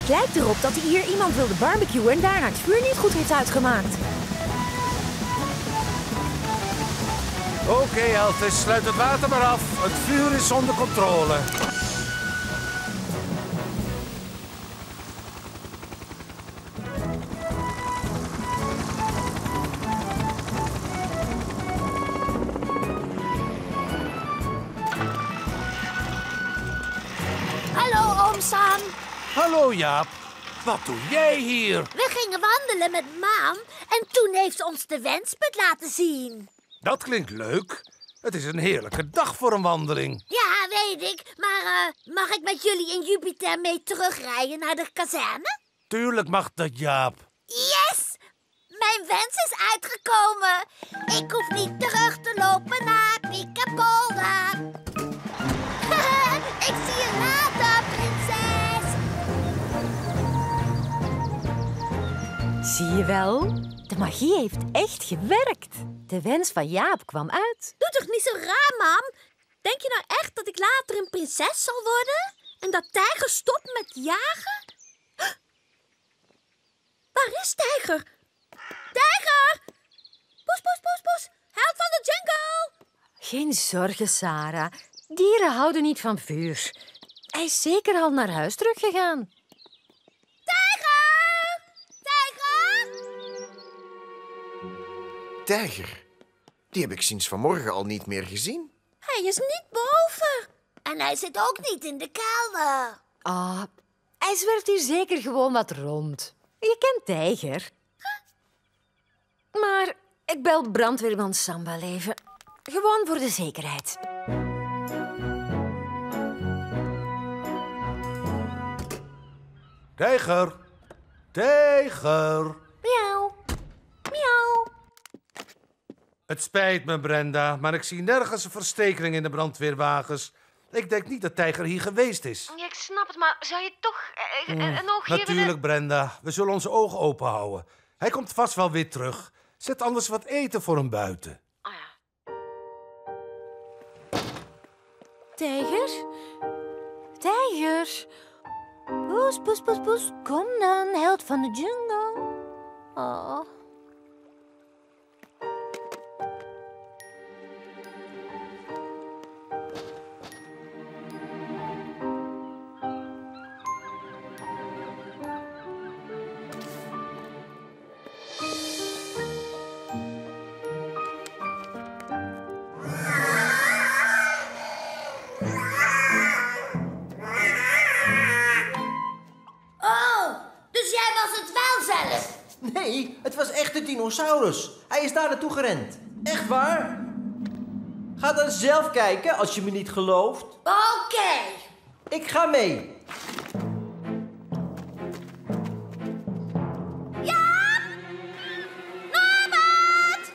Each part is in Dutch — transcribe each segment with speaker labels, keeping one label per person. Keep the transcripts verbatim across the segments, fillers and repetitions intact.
Speaker 1: Het lijkt erop dat hier iemand wilde barbecuen en daarna het vuur niet goed heeft uitgemaakt.
Speaker 2: Oké, okay, Elvis, sluit het water maar af. Het vuur is onder controle.
Speaker 3: Hallo, oom Sam.
Speaker 2: Hallo, Jaap. Wat doe jij hier?
Speaker 3: We gingen wandelen met Maan en toen heeft ze ons de wensput laten zien.
Speaker 2: Dat klinkt leuk. Het is een heerlijke dag voor een wandeling.
Speaker 3: Ja, weet ik. Maar uh, mag ik met jullie in Jupiter mee terugrijden naar de kazerne?
Speaker 2: Tuurlijk mag dat, Jaap.
Speaker 3: Yes! Mijn wens is uitgekomen. Ik hoef niet terug te lopen naar Picapolga. Ik zie je later, prinses.
Speaker 1: Zie je wel? De magie heeft echt gewerkt. De wens van Jaap kwam uit.
Speaker 3: Doe toch niet zo raar, mam? Denk je nou echt dat ik later een prinses zal worden? En dat Tijger stopt met jagen? Waar is Tijger? Tijger! Poes, poes, poes, poes. Held van de jungle!
Speaker 1: Geen zorgen, Sarah. Dieren houden niet van vuur. Hij is zeker al naar huis teruggegaan.
Speaker 3: Tijger! Tijger!
Speaker 4: Tijger? Die heb ik sinds vanmorgen al niet meer gezien.
Speaker 3: Hij is niet boven. En hij zit ook niet in de kelder.
Speaker 1: Ah, hij zwerft hier zeker gewoon wat rond. Je kent Tijger. Huh? Maar ik bel brandweerman Samba even. Gewoon voor de zekerheid.
Speaker 2: Tijger. Tijger.
Speaker 1: Miauw. Miauw.
Speaker 2: Het spijt me, Brenda, maar ik zie nergens een verstekeling in de brandweerwagens. Ik denk niet dat Tijger hier geweest is.
Speaker 5: Ja, ik snap het, maar zou je toch uh, uh, een oogje
Speaker 2: Natuurlijk,
Speaker 5: willen...
Speaker 2: Brenda. We zullen onze ogen open houden. Hij komt vast wel weer terug. Zet anders wat eten voor hem buiten.
Speaker 5: Oh ja.
Speaker 1: Tijger? Tijger? Poes, poes, poes, poes. Kom dan, held van de jungle. Oh.
Speaker 6: Nee, het was echt de dinosaurus. Hij is daar naartoe gerend. Echt waar? Ga dan zelf kijken als je me niet gelooft.
Speaker 3: Oké. Okay.
Speaker 6: Ik ga mee.
Speaker 3: Jaap! Norbert!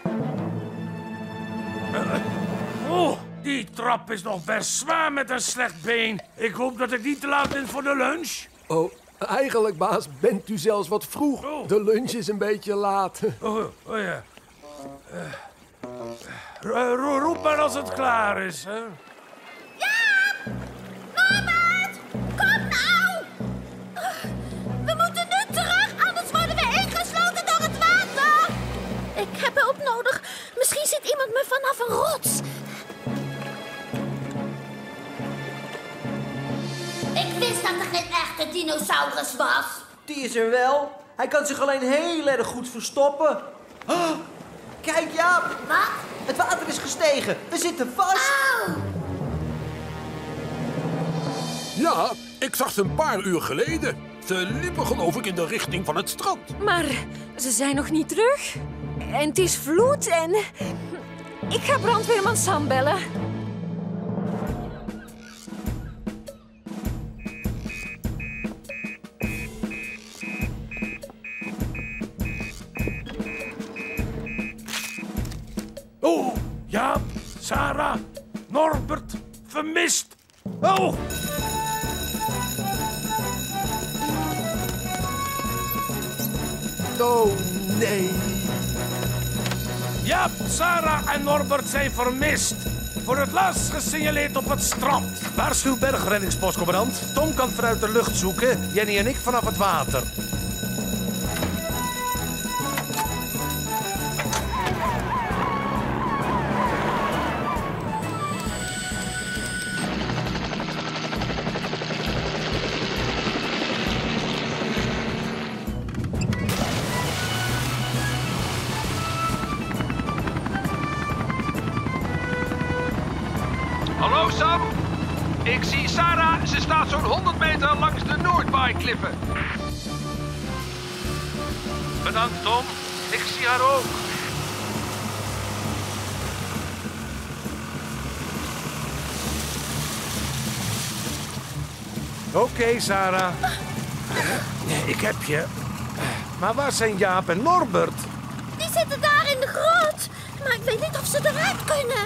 Speaker 2: Uh, oh, die trap is nog best zwaar met een slecht been. Ik hoop dat ik niet te laat ben voor de lunch.
Speaker 7: Oh, eigenlijk, baas, bent u zelfs wat vroeg.
Speaker 2: Oh.
Speaker 7: De lunch is een beetje laat.
Speaker 2: Oh, oh ja. Uh, ro roep maar als het klaar is, hè.
Speaker 3: Jaap! Norbert! Kom nou! We moeten nu terug, anders worden we ingesloten door het water. Ik heb hulp nodig. Misschien ziet iemand me vanaf een rots. Ik wist dat er geen echte dinosaurus was.
Speaker 6: Die is er wel. Hij kan zich alleen heel erg goed verstoppen. Oh, kijk, Jaap.
Speaker 3: Wat?
Speaker 6: Het water is gestegen. We zitten vast.
Speaker 3: Oh.
Speaker 7: Ja, ik zag ze een paar uur geleden. Ze liepen geloof ik in de richting van het strand.
Speaker 1: Maar ze zijn nog niet terug. En het is vloed en... Ik ga brandweerman Sam bellen.
Speaker 2: Oh, Jaap, Sarah, Norbert, vermist. Oh!
Speaker 7: Oh, nee.
Speaker 2: Jaap, Sarah en Norbert zijn vermist. Voor het laatst gesignaleerd op het strand. Waarschuw bergreddingspost, commandant. Tom kan vanuit de lucht zoeken. Jenny en ik vanaf het water.
Speaker 8: Hallo Sam, ik zie Sarah. Ze staat zo'n honderd meter langs de Noordbaaikliffen.
Speaker 2: Bedankt, Tom. Ik zie haar ook. Oké, okay, Sarah. Ik heb je. Maar waar zijn Jaap en Norbert?
Speaker 3: Die zitten daar in de grot. Maar ik weet niet of ze eruit kunnen.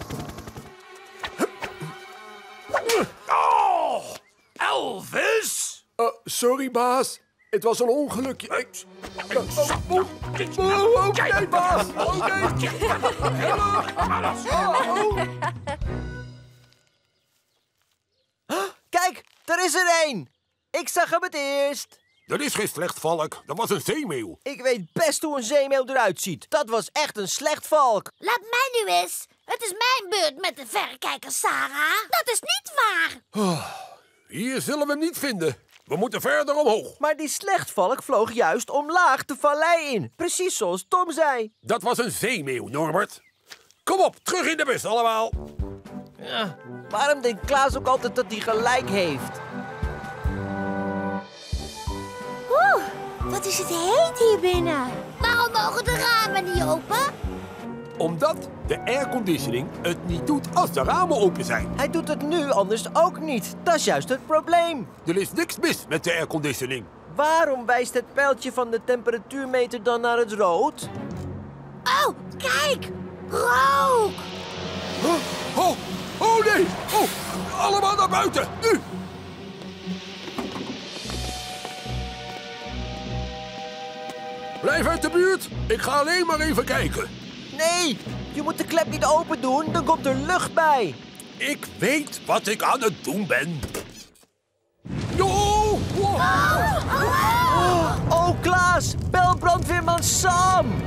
Speaker 2: Oh, Elvis!
Speaker 7: Uh, sorry, baas. Het was een ongelukje. Ik... Uh, oh, oh, oh, oké, okay, baas. Oké. Okay.
Speaker 6: Kijk, er is er één. Ik zag hem het eerst.
Speaker 7: Dat is geen slechtvalk. Dat was een zeemeeuw.
Speaker 6: Ik weet best hoe een zeemeeuw eruit ziet. Dat was echt een slechtvalk.
Speaker 3: Laat mij nu eens. Het is mijn beurt met de verrekijker, Sarah. Dat is niet waar.
Speaker 7: Oh, hier zullen we hem niet vinden. We moeten verder omhoog.
Speaker 6: Maar die slechtvalk vloog juist omlaag de vallei in. Precies zoals Tom zei.
Speaker 7: Dat was een zeemeeuw, Norbert. Kom op, terug in de bus allemaal.
Speaker 6: Ja, waarom denkt Klaas ook altijd dat hij gelijk heeft?
Speaker 3: Oeh, wat is het heet hier binnen. Waarom mogen de ramen niet open?
Speaker 7: Omdat de airconditioning het niet doet als de ramen open zijn.
Speaker 6: Hij doet het nu anders ook niet. Dat is juist het probleem.
Speaker 7: Er is niks mis met de airconditioning.
Speaker 6: Waarom wijst het pijltje van de temperatuurmeter dan naar het rood?
Speaker 3: Oh, kijk! Rook!
Speaker 7: Oh, oh, oh nee! Oh, allemaal naar buiten, nu! Blijf uit de buurt. Ik ga alleen maar even kijken.
Speaker 6: Nee, je moet de klep niet open doen, dan komt er lucht bij.
Speaker 7: Ik weet wat ik aan het doen ben. Yo! Wow.
Speaker 6: Oh, oh, Klaas, bel brandweerman Sam.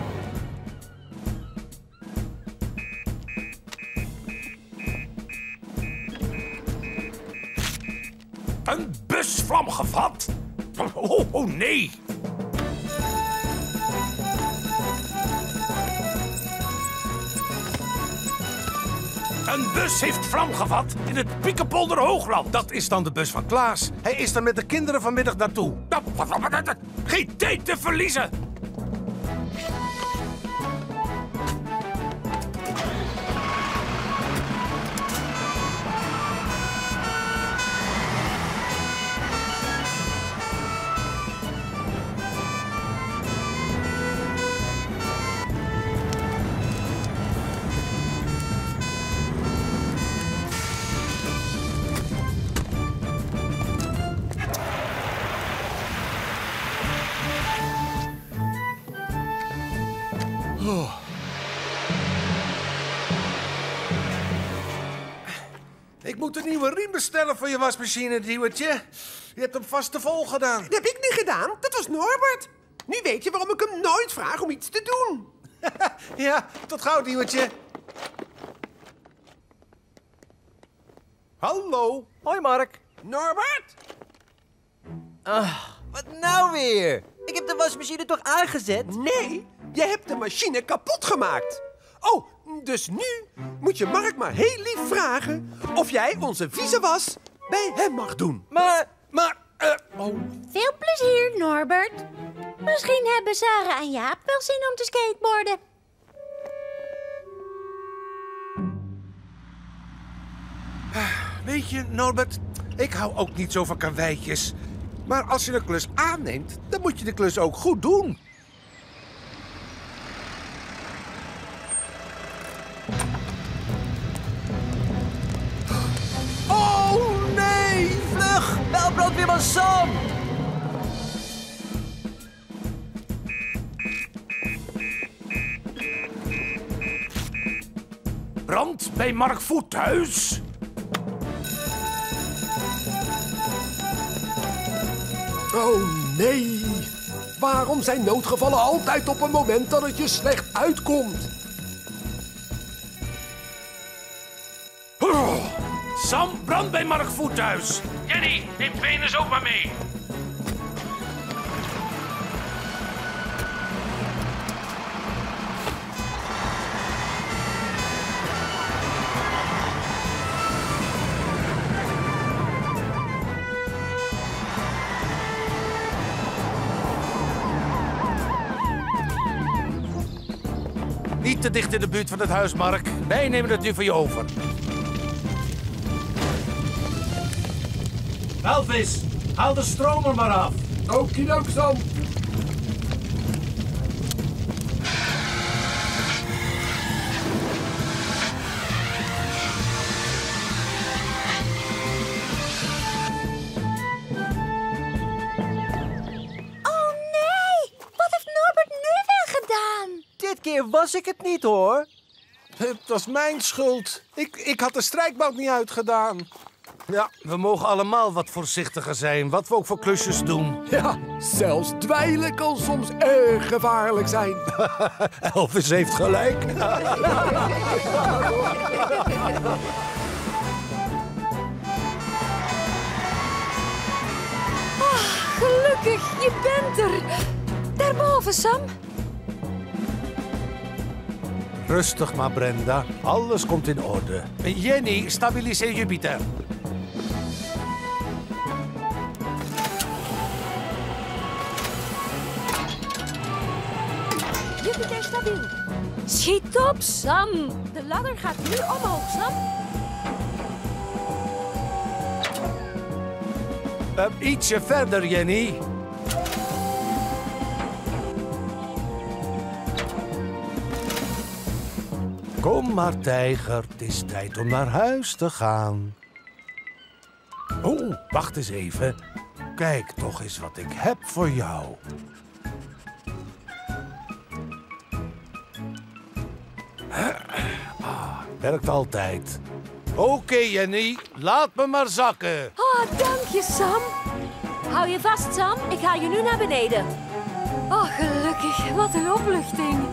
Speaker 2: Een busvlam gevat? Oh, oh nee! Een bus heeft vlam gevat in het Piekenpolder Hoogland. Dat is dan de bus van Klaas. Hij is er met de kinderen vanmiddag naartoe. Geen tijd te verliezen! Oh. Ik moet een nieuwe riem bestellen voor je wasmachine, Diewertje. Je hebt hem vast te vol gedaan.
Speaker 9: Dat heb ik niet gedaan. Dat was Norbert. Nu weet je waarom ik hem nooit vraag om iets te doen.
Speaker 2: Ja, tot gauw, Diewertje.
Speaker 6: Hallo. Hoi, Mark.
Speaker 9: Norbert?
Speaker 6: Ah, wat nou weer? Ik heb de wasmachine toch aangezet?
Speaker 9: Nee, je hebt de machine kapot gemaakt. Oh, dus nu moet je Mark maar heel lief vragen of jij onze vieze was bij hem mag doen.
Speaker 6: Maar,
Speaker 2: maar, uh, oh.
Speaker 3: Veel plezier, Norbert. Misschien hebben Sarah en Jaap wel zin om te skateboarden.
Speaker 2: Weet je, Norbert, ik hou ook niet zo van karweitjes. Maar als je een klus aanneemt, dan moet je de klus ook goed doen.
Speaker 6: oh nee, vlug, bel brandweerman Sam.
Speaker 2: brand bij Mark Voet thuis?
Speaker 7: Oh nee. Waarom zijn noodgevallen altijd op een moment dat het je slecht uitkomt?
Speaker 2: Oh. Sam, brand bij Mark Voet thuis. Jenny, neem Venus ook maar mee. Niet te dicht in de buurt van het huis, Mark. Wij nemen het nu voor je over. Elvis, haal de stroom er maar af.
Speaker 7: Okidok, Sam.
Speaker 3: Oh nee! Wat heeft Norbert nu weer gedaan?
Speaker 6: Dit keer was ik het niet, hoor.
Speaker 2: Het was mijn schuld. Ik, ik had de strijkbout niet uitgedaan. Ja, we mogen allemaal wat voorzichtiger zijn, wat we ook voor klusjes doen.
Speaker 7: Ja, zelfs dweilen kan soms erg gevaarlijk zijn.
Speaker 2: Elvis heeft gelijk.
Speaker 1: Oh, gelukkig, je bent er. Daarboven, Sam.
Speaker 2: Rustig maar, Brenda. Alles komt in orde. Jenny, stabiliseer Jupiter.
Speaker 1: Jupiter stabiel. Schiet op, Sam. De ladder gaat nu omhoog, Sam.
Speaker 2: Uh, ietsje verder, Jenny. Kom maar, tijger. Het is tijd om naar huis te gaan. Oh, wacht eens even. Kijk toch eens wat ik heb voor jou. Ah, werkt altijd. Oké, okay, Jenny. Laat me maar zakken.
Speaker 1: Oh, dank je, Sam. Hou je vast, Sam. Ik ga je nu naar beneden. Oh, gelukkig. Wat een opluchting.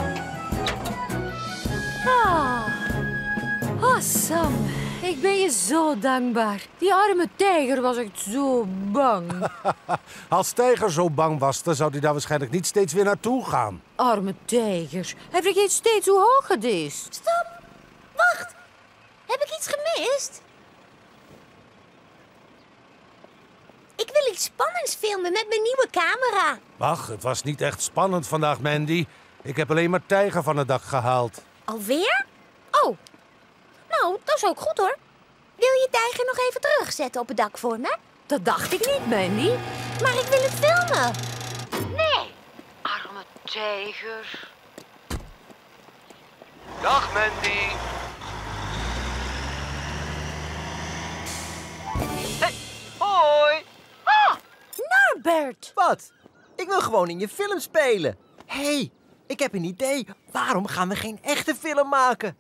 Speaker 1: Ah. Oh, Sam. Ik ben je zo dankbaar. Die arme tijger was echt zo bang.
Speaker 2: Als tijger zo bang was, dan zou hij daar waarschijnlijk niet steeds weer naartoe gaan.
Speaker 1: Arme tijger. Hij vergeet steeds hoe hoog het is.
Speaker 3: Stop! Wacht! Heb ik iets gemist? Ik wil iets spannends filmen met mijn nieuwe camera.
Speaker 2: Ach, het was niet echt spannend vandaag, Mandy. Ik heb alleen maar tijger van het dak gehaald.
Speaker 3: Alweer? Oh. Nou, dat is ook goed, hoor. Wil je tijger nog even terugzetten op het dak voor me?
Speaker 1: Dat dacht ik niet, Mandy.
Speaker 3: Maar ik wil het filmen.
Speaker 5: Nee, arme tijger.
Speaker 8: Dag, Mandy.
Speaker 6: Hey, hoi.
Speaker 3: Ah, Norbert.
Speaker 6: Wat? Ik wil gewoon in je film spelen. Hé, hey, ik heb een idee. Waarom gaan we geen echte film maken?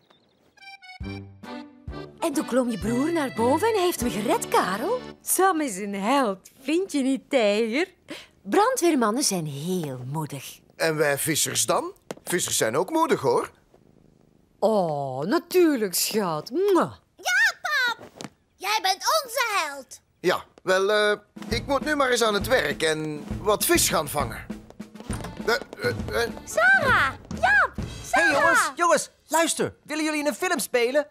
Speaker 1: En toen klom je broer naar boven en heeft me gered, Karel. Sam is een held, vind je niet, tijger? Brandweermannen zijn heel moedig.
Speaker 4: En wij vissers dan? Vissers zijn ook moedig, hoor.
Speaker 1: Oh, natuurlijk, schat. Mwah.
Speaker 3: Ja, pap. Jij bent onze held.
Speaker 4: Ja, wel, eh, ik moet nu maar eens aan het werk en wat vis gaan vangen. Uh, uh, uh.
Speaker 3: Sarah, Jaap,
Speaker 6: Hé, hey,
Speaker 3: Sarah.
Speaker 6: jongens, jongens, luister. Willen jullie in een film spelen?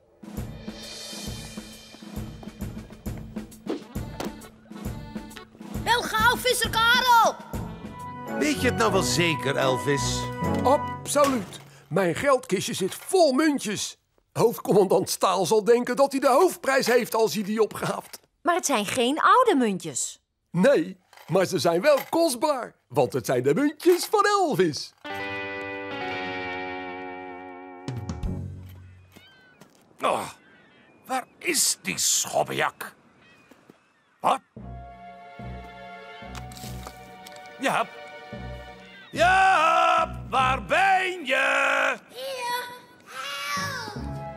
Speaker 3: Wel gauw, visser Karel.
Speaker 2: Weet je het nou wel zeker, Elvis?
Speaker 7: Absoluut. Mijn geldkistje zit vol muntjes. Hoofdcommandant Staal zal denken dat hij de hoofdprijs heeft als hij die opgaaft.
Speaker 1: Maar het zijn geen oude muntjes.
Speaker 7: Nee, maar ze zijn wel kostbaar. Want het zijn de muntjes van Elvis.
Speaker 2: Oh, waar is die schobbejak? Wat? Jaap? Jaap, waar ben je?
Speaker 3: Hier, help.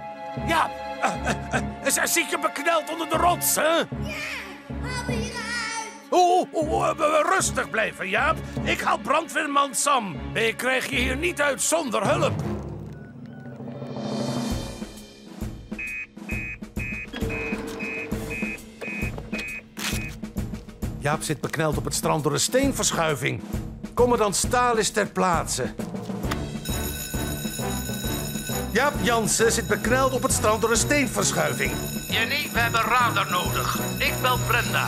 Speaker 2: Ja, uh, uh, uh, zit je bekneld onder de rots, hè?
Speaker 3: Ja, haal me hieruit.
Speaker 2: Oh, oh, oh, uh, rustig blijven, Jaap. Ik haal brandweerman Sam. Ik krijg je hier niet uit zonder hulp. Jaap zit bekneld op het strand door een steenverschuiving. Commandant Staal is ter plaatse. Jaap Jansen zit bekneld op het strand door een steenverschuiving.
Speaker 8: Jenny, we hebben radar nodig. Ik bel Brenda.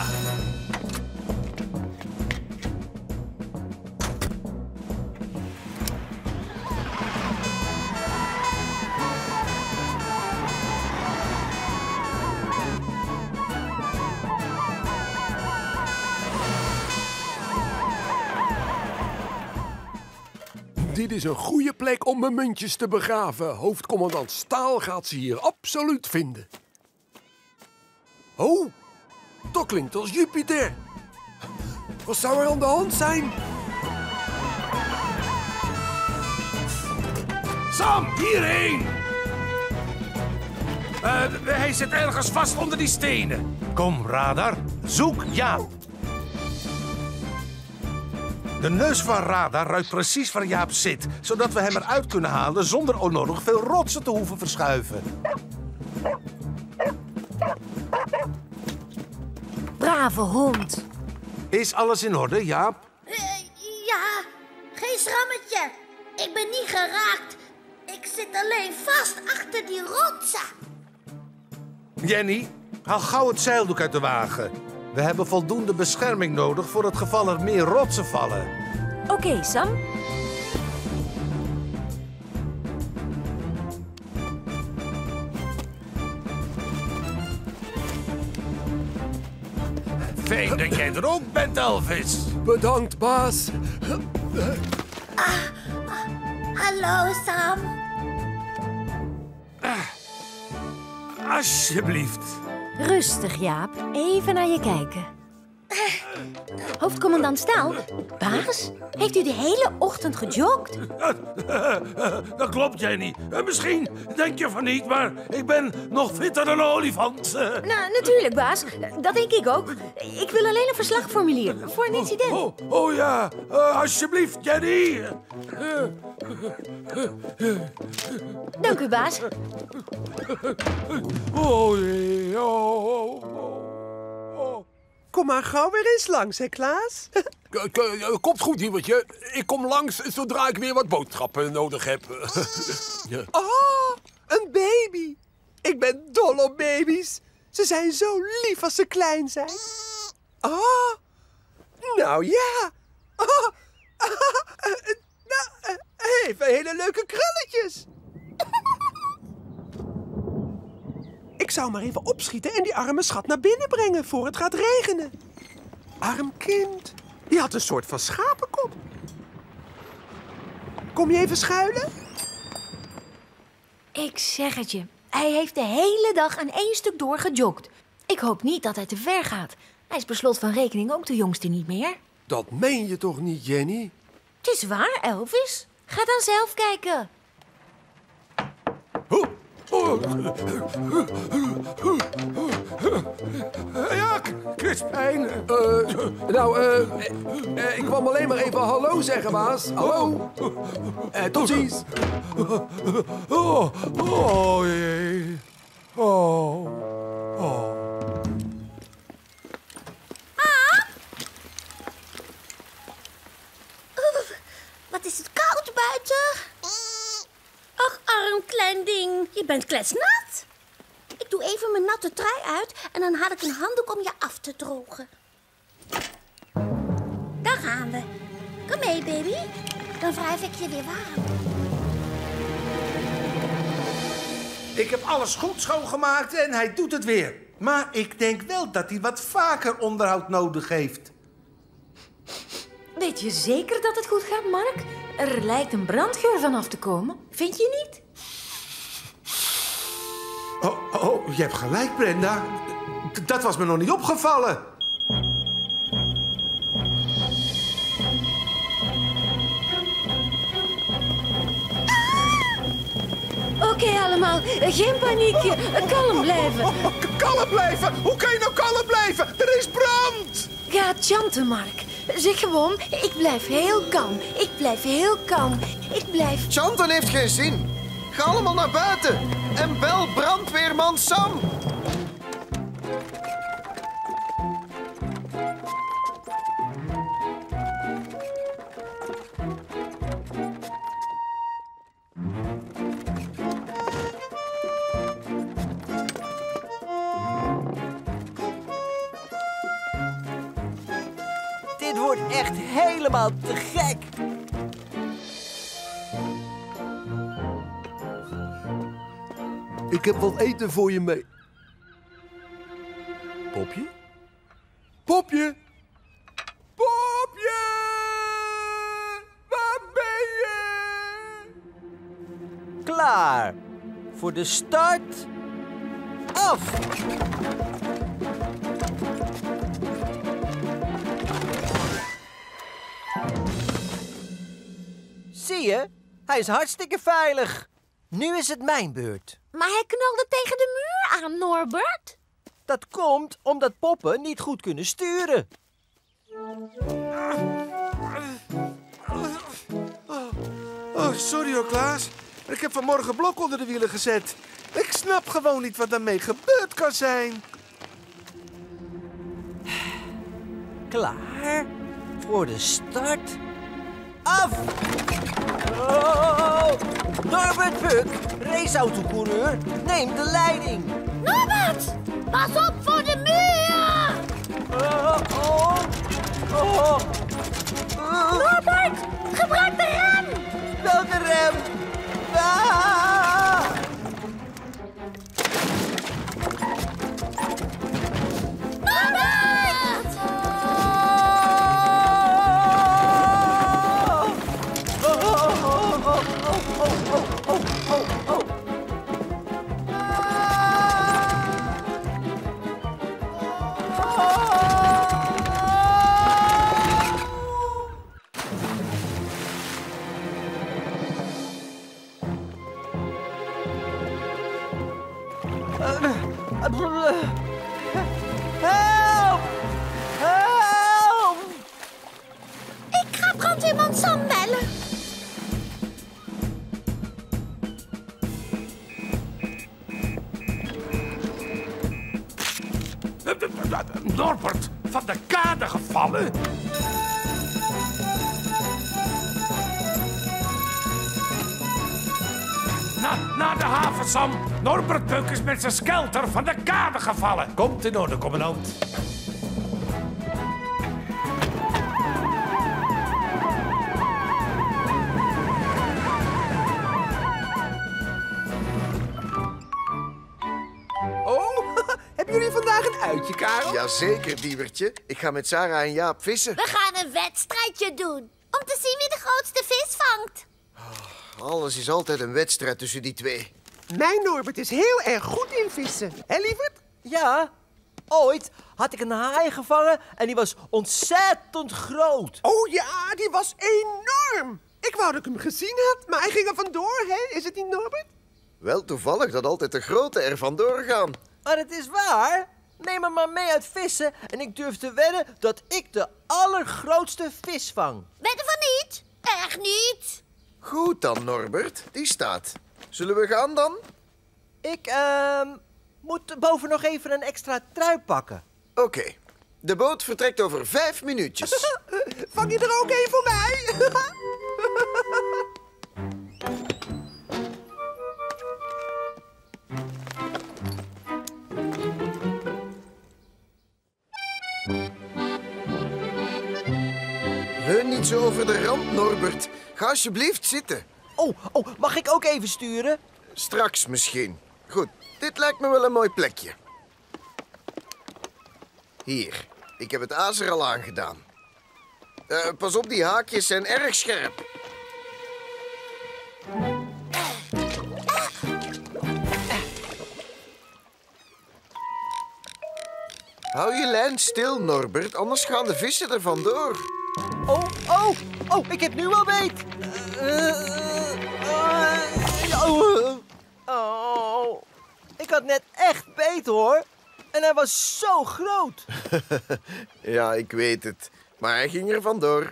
Speaker 7: Dit is een goede plek om mijn muntjes te begraven. Hoofdcommandant Staal gaat ze hier absoluut vinden. Oh, dat klinkt als Jupiter. Wat zou er aan de hand zijn?
Speaker 2: Sam, hierheen! Uh, hij zit ergens vast onder die stenen. Kom, radar. Zoek Jaap. De neus van radar ruikt precies waar Jaap zit, zodat we hem eruit kunnen halen zonder onnodig veel rotsen te hoeven verschuiven.
Speaker 1: Brave hond.
Speaker 2: Is alles in orde, Jaap?
Speaker 3: Uh, ja, geen schrammetje. Ik ben niet geraakt. Ik zit alleen vast achter die rotsen.
Speaker 2: Jenny, haal gauw het zeildoek uit de wagen. We hebben voldoende bescherming nodig voor het geval er meer rotsen vallen.
Speaker 1: Oké, okay, Sam.
Speaker 2: Fijn dat jij er ook bent, Elvis.
Speaker 7: Bedankt, baas.
Speaker 3: Ah, ah, hallo, Sam.
Speaker 2: Ah, alsjeblieft.
Speaker 1: Rustig, Jaap. Even naar je kijken. Hoofdcommandant Staal, baas, heeft u de hele ochtend gejogd?
Speaker 2: Dat klopt, Jenny. Misschien denk je van niet, maar ik ben nog fitter dan een olifant.
Speaker 1: Nou, natuurlijk, baas. Dat denk ik ook. Ik wil alleen een verslagformulier voor een incident.
Speaker 2: Oh, oh, oh ja, uh, alsjeblieft, Jenny.
Speaker 1: Dank u, baas.
Speaker 2: Oh, jee, oh, oh, oh.
Speaker 9: Kom maar gauw weer eens langs, hè, Klaas?
Speaker 7: K- k- Komt goed, Lievertje. Ik kom langs zodra ik weer wat boodschappen nodig heb. Ja.
Speaker 9: Oh, een baby. Ik ben dol op baby's. Ze zijn zo lief als ze klein zijn. Oh, nou ja. Oh, ah, uh, nou, uh, even hele leuke krulletjes. Ik zou maar even opschieten en die arme schat naar binnen brengen voor het gaat regenen. Arm kind. Die had een soort van schapenkop. Kom je even schuilen?
Speaker 1: Ik zeg het je. Hij heeft de hele dag aan één stuk door gejogd. Ik hoop niet dat hij te ver gaat. Hij is per slot van rekening ook de jongste niet meer.
Speaker 7: Dat meen je toch niet, Jenny?
Speaker 1: Het is waar, Elvis. Ga dan zelf kijken.
Speaker 2: Oh, oh. Ja, Crispijn.
Speaker 7: Uh, nou, uh, uh, ik kwam alleen maar even hallo zeggen, baas. Hallo. Uh, tot ziens.
Speaker 2: Oh, oh jee. Oh, oh.
Speaker 3: Wat is het koud buiten? Ach, arm klein ding. Je bent kletsnat. Ik doe even mijn natte trui uit en dan haal ik een handdoek om je af te drogen. Daar gaan we. Kom mee, baby. Dan wrijf ik je weer warm.
Speaker 10: Ik heb alles goed schoongemaakt en hij doet het weer. Maar ik denk wel dat hij wat vaker onderhoud nodig heeft.
Speaker 1: Weet je zeker dat het goed gaat, Mark? Er lijkt een brandgeur vanaf te komen. Vind je niet?
Speaker 10: Oh, oh, je hebt gelijk, Brenda. D- dat was me nog niet opgevallen.
Speaker 1: Oké, Oké allemaal, geen paniek. Kalm blijven.
Speaker 9: Oh, oh, kalm blijven? Hoe kan je nou kalm blijven? Er is brand!
Speaker 1: Ga chanten, Mark. Zeg gewoon, ik blijf heel kalm. Ik blijf heel kalm. Ik blijf...
Speaker 4: Chanten heeft geen zin. Ga allemaal naar buiten en bel brandweerman Sam.
Speaker 6: Dit wordt echt helemaal te gek.
Speaker 7: Ik heb wat eten voor je mee. Popje? Popje! Popje! Waar ben je?
Speaker 6: Klaar. Voor de start. Af. Zie je? Hij is hartstikke veilig. Nu is het mijn beurt.
Speaker 3: Maar hij knalde tegen de muur aan, Norbert.
Speaker 6: Dat komt omdat poppen niet goed kunnen sturen.
Speaker 10: Oh, sorry hoor, Klaas. Ik heb vanmorgen blok onder de wielen gezet. Ik snap gewoon niet wat daarmee gebeurd kan zijn.
Speaker 6: Klaar. Voor de start. Af. Oh, Norbert Puck, raceautocoureur, neem de leiding.
Speaker 3: Norbert, pas op voor de muur.
Speaker 6: Oh, oh, oh. Uh.
Speaker 3: Norbert, gebruik de rem.
Speaker 6: Welke rem? Ah.
Speaker 3: Norbert!
Speaker 6: Help! Help!
Speaker 3: Ik ga brandweerman Sam bellen.
Speaker 2: Norbert, van de kade gevallen? Na, naar de haven, Sam. Norbert Puck is met zijn skelter van de kade gevallen. Komt in orde, commandant.
Speaker 9: Oh, hebben jullie vandaag een uitje, Karel?
Speaker 4: Jazeker, Diewertje. Ik ga met Sarah en Jaap vissen.
Speaker 3: We gaan een wedstrijdje doen. Om te zien wie de grootste vis vangt.
Speaker 4: Alles is altijd een wedstrijd tussen die twee.
Speaker 9: Mijn Norbert is heel erg goed in vissen. Hé, lieverd?
Speaker 6: Ja, ooit had ik een haai gevangen en die was ontzettend groot.
Speaker 9: Oh ja, die was enorm. Ik wou dat ik hem gezien had, maar hij ging er vandoor, hè? Is het niet, Norbert?
Speaker 4: Wel toevallig dat altijd de grote er vandoor gaan.
Speaker 6: Maar het is waar. Neem me maar mee uit vissen en ik durf te wedden dat ik de allergrootste vis vang.
Speaker 3: Wedden van niet? Echt niet?
Speaker 4: Goed dan, Norbert. Die staat. Zullen we gaan dan?
Speaker 6: Ik, ehm, moet boven nog even een extra trui pakken.
Speaker 4: Oké. Okay. De boot vertrekt over vijf minuutjes.
Speaker 9: Vang je er ook een voor mij?
Speaker 4: Leun niet zo over de rand, Norbert. Ga alsjeblieft zitten.
Speaker 6: Oh, oh, mag ik ook even sturen?
Speaker 4: Straks misschien. Goed, dit lijkt me wel een mooi plekje. Hier, ik heb het azer al aangedaan. Uh, pas op, die haakjes zijn erg scherp. Hou je lijn stil, Norbert, anders gaan de vissen er vandoor.
Speaker 6: Oh, oh, oh, ik heb nu al beet. Uh, uh, uh, oh. Oh, ik had net echt beet, hoor. En hij was zo groot.
Speaker 4: Ja, ik weet het. Maar hij ging er vandoor.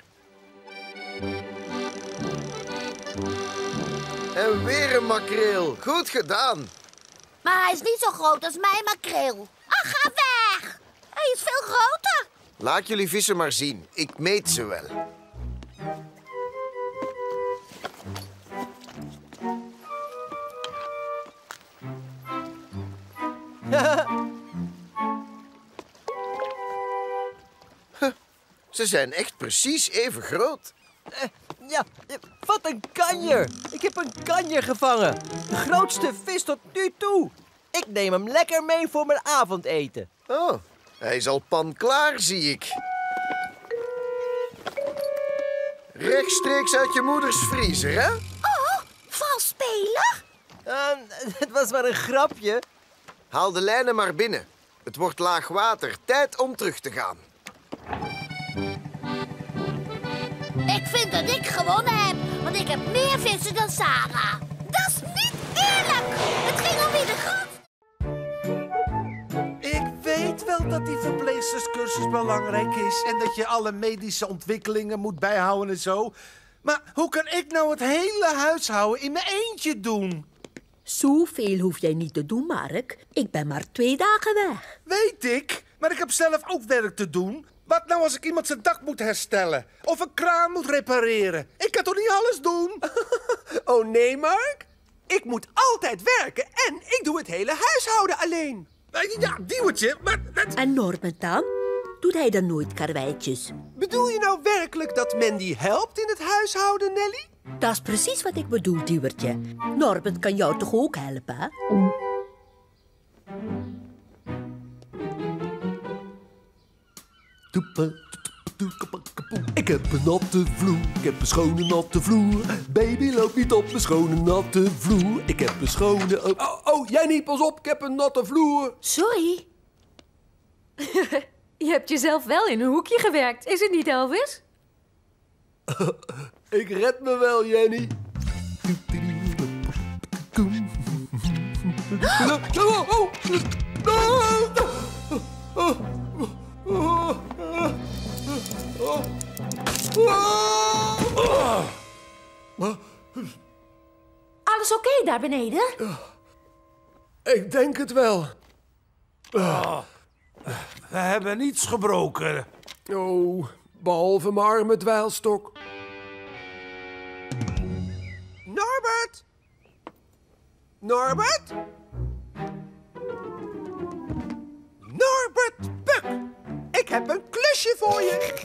Speaker 4: En weer een makreel. Goed gedaan.
Speaker 3: Maar hij is niet zo groot als mijn makreel. Ach, ga weg! Hij is veel groter.
Speaker 4: Laat jullie vissen maar zien. Ik meet ze wel. Ze zijn echt precies even groot.
Speaker 6: Uh, ja, wat een kanjer. Ik heb een kanjer gevangen. De grootste vis tot nu toe. Ik neem hem lekker mee voor mijn avondeten.
Speaker 4: Oh, hij is al panklaar, zie ik. Rechtstreeks uit je moeders vriezer, hè?
Speaker 3: Oh, valspeler?
Speaker 6: Uh, het was maar een grapje.
Speaker 4: Haal de lijnen maar binnen. Het wordt laag water. Tijd om terug te gaan.
Speaker 3: Ik vind dat ik gewonnen heb, want ik heb meer vissen dan Sarah. Dat is niet eerlijk. Het ging om wie de grootste.
Speaker 10: Ik weet wel dat die verpleegsterscursus belangrijk is en dat je alle medische ontwikkelingen moet bijhouden en zo. Maar hoe kan ik nou het hele huishouden in mijn eentje doen?
Speaker 11: Zoveel hoef jij niet te doen, Mark. Ik ben maar twee dagen weg.
Speaker 10: Weet ik, maar ik heb zelf ook werk te doen. Wat nou als ik iemand zijn dak moet herstellen? Of een kraan moet repareren? Ik kan toch niet alles doen?
Speaker 9: Oh nee, Mark. Ik moet altijd werken en ik doe het hele huishouden alleen.
Speaker 10: Ja, Diewertje, maar... Dat...
Speaker 11: En Norbert dan? Doet hij dan nooit karweitjes?
Speaker 9: Bedoel je nou werkelijk dat Mandy helpt in het huishouden, Nelly?
Speaker 11: Dat is precies wat ik bedoel, Diewertje. Norbert kan jou toch ook helpen, hè?
Speaker 7: Ik heb een natte vloer, ik heb een schone natte vloer. Baby, loop niet op mijn schone natte vloer. Ik heb een schone... Oh, oh, oh Jenny, pas op, ik heb een natte vloer.
Speaker 1: Sorry. Je hebt jezelf wel in een hoekje gewerkt, is het niet, Elvis?
Speaker 7: Ik red me wel, Jenny. Oh, oh.
Speaker 1: Alles oké okay daar beneden?
Speaker 7: Ik denk het wel.
Speaker 2: Oh, we hebben niets gebroken.
Speaker 7: Oh, behalve mijn arme dweilstok.
Speaker 9: Norbert! Norbert? Norbert Buck! Ik heb een klusje voor je.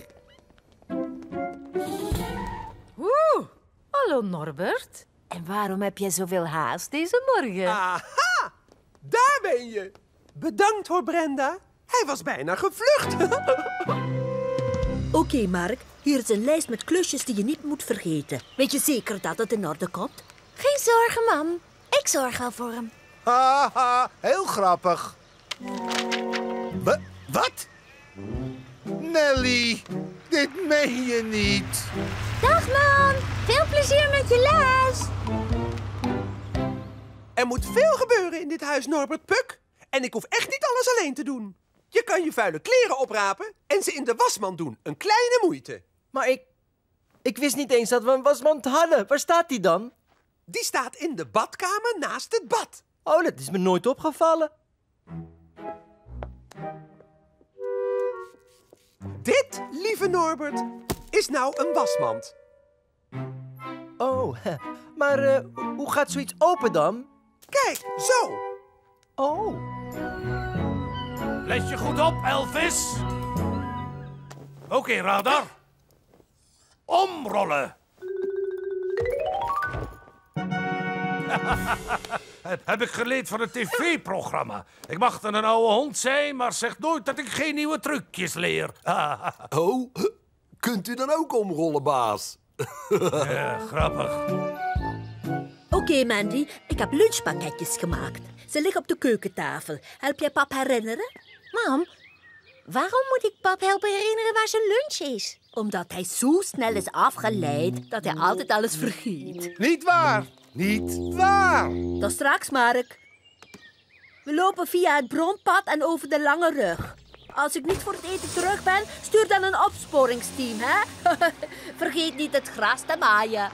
Speaker 1: Oeh, hallo Norbert. En waarom heb jij zoveel haast deze morgen?
Speaker 9: Aha! Daar ben je. Bedankt hoor, Brenda. Hij was bijna gevlucht.
Speaker 11: Oké, okay, Mark. Hier is een lijst met klusjes die je niet moet vergeten. Weet je zeker dat het in orde komt?
Speaker 3: Geen zorgen, mam. Ik zorg wel voor hem.
Speaker 10: Haha, heel grappig. Wa- wat? Nelly, dit meen je niet.
Speaker 3: Dag, man. Veel plezier met je les.
Speaker 9: Er moet veel gebeuren in dit huis, Norbert Puck. En ik hoef echt niet alles alleen te doen. Je kan je vuile kleren oprapen en ze in de wasmand doen. Een kleine moeite.
Speaker 6: Maar ik... Ik wist niet eens dat we een wasmand hadden. Waar staat die dan?
Speaker 9: Die staat in de badkamer naast het bad.
Speaker 6: Oh, dat is me nooit opgevallen.
Speaker 9: Dit, lieve Norbert, is nou een wasmand.
Speaker 6: Oh, maar uh, hoe gaat zoiets open dan?
Speaker 9: Kijk, zo.
Speaker 6: Oh.
Speaker 2: Let je goed op, Elvis. Oké, okay, radar. Omrollen. Dat heb ik geleerd van het tv-programma. Ik mag dan een oude hond zijn, maar zeg nooit dat ik geen nieuwe trucjes leer.
Speaker 7: Oh, kunt u dan ook omrollen, baas?
Speaker 2: Ja, grappig.
Speaker 11: Oké, okay, Mandy. Ik heb lunchpakketjes gemaakt. Ze liggen op de keukentafel. Help jij pap herinneren?
Speaker 3: Mam, waarom moet ik pap helpen herinneren waar zijn lunch is?
Speaker 11: Omdat hij zo snel is afgeleid dat hij altijd alles vergeet.
Speaker 10: Niet waar. Niet waar.
Speaker 11: Dat straks, Mark. We lopen via het bronpad en over de lange rug. Als ik niet voor het eten terug ben, stuur dan een opsporingsteam, hè? Vergeet niet het gras te maaien.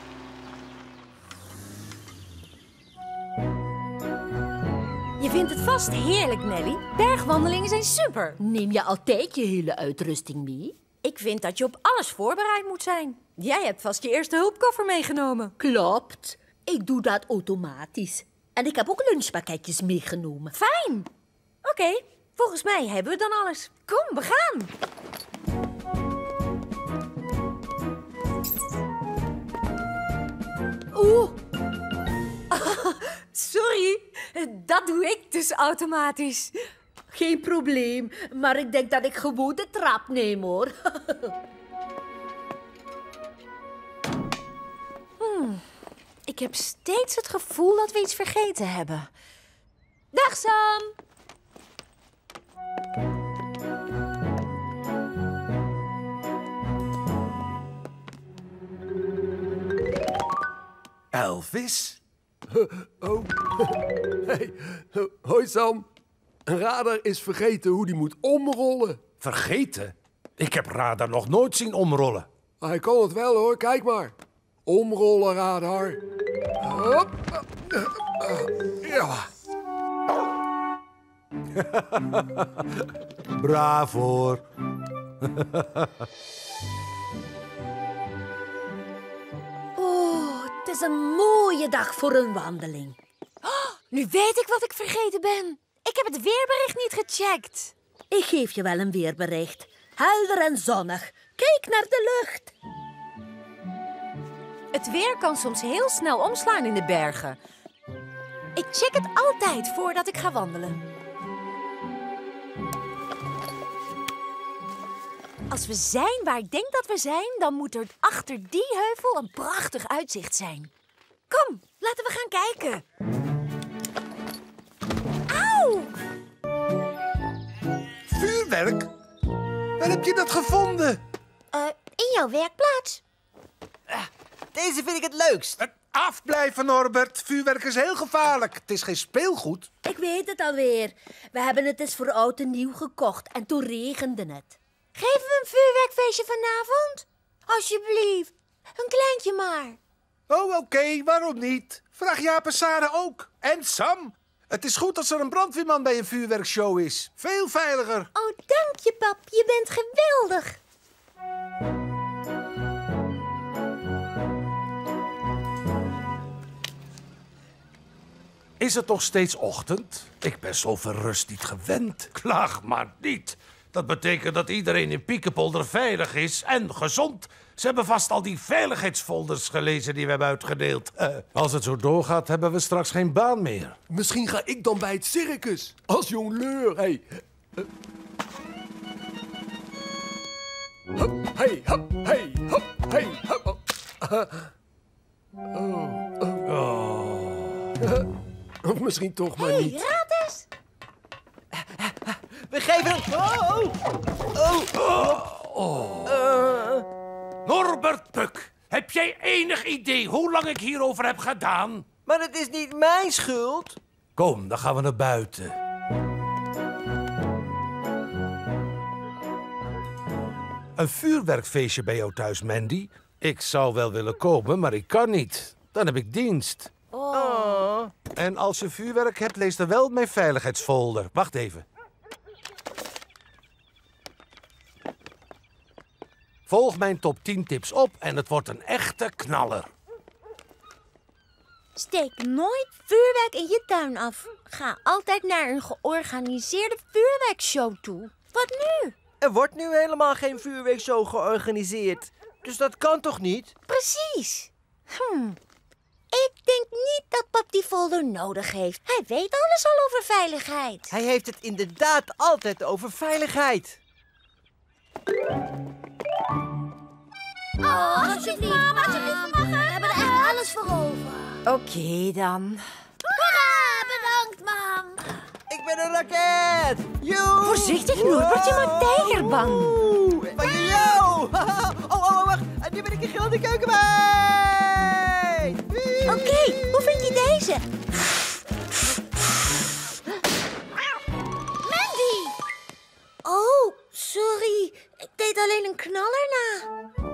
Speaker 1: Je vindt het vast heerlijk, Nelly. Bergwandelingen zijn super.
Speaker 11: Neem je altijd je hele uitrusting mee?
Speaker 1: Ik vind dat je op alles voorbereid moet zijn. Jij hebt vast je eerste hulpkoffer meegenomen.
Speaker 11: Klopt. Ik doe dat automatisch. En ik heb ook lunchpakketjes meegenomen.
Speaker 1: Fijn. Oké, okay, volgens mij hebben we dan alles. Kom, we gaan. Oeh. Sorry, dat doe ik dus automatisch.
Speaker 11: Geen probleem, maar ik denk dat ik gewoon de trap neem, hoor.
Speaker 1: hmm. Ik heb steeds het gevoel dat we iets vergeten hebben. Dag, Sam.
Speaker 10: Elvis?
Speaker 7: Oh. Hey. Hoi, Sam. Een radar is vergeten hoe die moet omrollen.
Speaker 2: Vergeten? Ik heb radar nog nooit zien omrollen.
Speaker 7: Hij kan het wel, hoor. Kijk maar. Omrollen, radar. Hop. Ja.
Speaker 2: Bravo, hoor.
Speaker 11: Oh, het is een mooie dag voor een wandeling.
Speaker 1: Oh, nu weet ik wat ik vergeten ben. Ik heb het weerbericht niet gecheckt.
Speaker 11: Ik geef je wel een weerbericht. Helder en zonnig. Kijk naar de lucht.
Speaker 1: Het weer kan soms heel snel omslaan in de bergen. Ik check het altijd voordat ik ga wandelen. Als we zijn waar ik denk dat we zijn, dan moet er achter die heuvel een prachtig uitzicht zijn. Kom, laten we gaan kijken. Auw!
Speaker 10: Vuurwerk? Waar heb je dat gevonden?
Speaker 3: Uh, in jouw werkplaats.
Speaker 6: Uh, deze vind ik het leukst.
Speaker 10: Uh, afblijven, Norbert. Vuurwerk is heel gevaarlijk. Het is geen speelgoed.
Speaker 11: Ik weet het alweer. We hebben het eens voor oud en nieuw gekocht en toen regende het.
Speaker 3: Geven we een vuurwerkfeestje vanavond? Alsjeblieft. Een kleintje maar.
Speaker 10: Oh, oké. Okay. Waarom niet? Vraag Jaap en Sarah ook. En Sam. Het is goed als er een brandweerman bij een vuurwerkshow is. Veel veiliger.
Speaker 3: Oh, dank je, pap. Je bent geweldig.
Speaker 2: Is het nog steeds ochtend? Ik ben zo verrust niet gewend. Klaag maar niet. Dat betekent dat iedereen in Piekenpolder veilig is en gezond. Ze hebben vast al die veiligheidsfolders gelezen die we hebben uitgedeeld. Uh, als het zo doorgaat, hebben we straks geen baan meer.
Speaker 7: Misschien ga ik dan bij het circus. Als jongleur, hey. Uh. Hup, hey, hup, hey, hup, hey, hup. Uh. Oh, oh. Oh. Uh. Of misschien toch maar
Speaker 3: hey,
Speaker 7: niet.
Speaker 3: Raad eens.
Speaker 6: We geven hem... Oh, oh, oh.
Speaker 2: oh. Uh. Norbert Puk, heb jij enig idee hoe lang ik hierover heb gedaan?
Speaker 6: Maar het is niet mijn schuld.
Speaker 2: Kom, dan gaan we naar buiten. Een vuurwerkfeestje bij jou thuis, Mandy? Ik zou wel willen komen, maar ik kan niet. Dan heb ik dienst.
Speaker 6: Oh.
Speaker 2: En als je vuurwerk hebt, lees dan wel mijn veiligheidsfolder. Wacht even. Volg mijn top tien tips op en het wordt een echte knaller.
Speaker 3: Steek nooit vuurwerk in je tuin af. Ga altijd naar een georganiseerde vuurwerkshow toe. Wat nu?
Speaker 6: Er wordt nu helemaal geen vuurwerkshow georganiseerd. Dus dat kan toch niet?
Speaker 3: Precies. Hm. Ik denk niet dat pap die folder nodig heeft. Hij weet alles al over veiligheid.
Speaker 6: Hij heeft het inderdaad altijd over veiligheid.
Speaker 3: Oh, alsjeblieft, mama, alsjeblieft, mama. We hebben er echt alles voor over.
Speaker 1: Oké okay, dan.
Speaker 3: Hoera, bedankt, mam.
Speaker 6: Ik ben een raket. Joe.
Speaker 1: Voorzichtig, Norbert, je maakt tijgerbang.
Speaker 6: Van jou. Oh, oh, wacht. En nu ben ik een grote keukenmeid.
Speaker 3: Oké, okay,
Speaker 11: deze.
Speaker 3: Mandy!
Speaker 11: Oh, sorry. Ik deed alleen een knaller na.